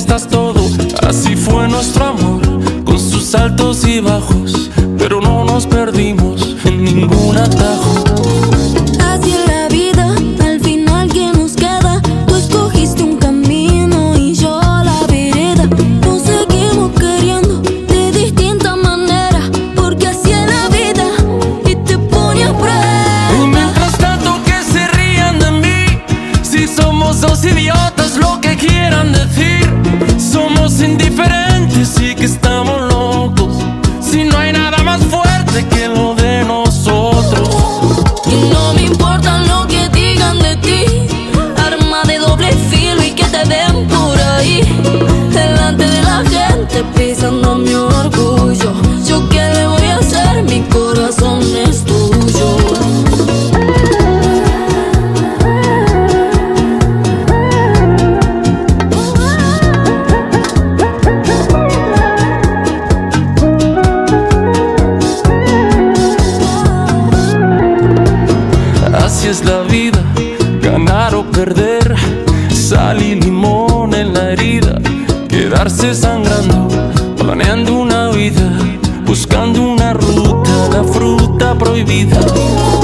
estás todo. Así fue nuestro amor, con sus altos y bajos, pero no nos perdimos en ningún atajo. Así es la vida, al final ¿qué nos queda? Tú escogiste un camino y yo la vereda. Nos seguimos queriendo de distinta manera, porque así es la vida y te pone a prueba. Y mientras tanto que se rían de mí, si somos dos idiotas, lo que quieran decir. Somos indiferentes y que estamos locos, si no hay nada más fuerte que lo de nosotros. Y no me importa lo que digan de ti, arma de doble filo y que te ven por ahí, delante de la gente pisando mi orgullo. ¿Yo qué le voy a hacer? Mi corazón es tuyo. Así es la vida, ganar o perder, sal y limón en la herida, quedarse sangrando, planeando una vida, buscando una ruta, la fruta prohibida.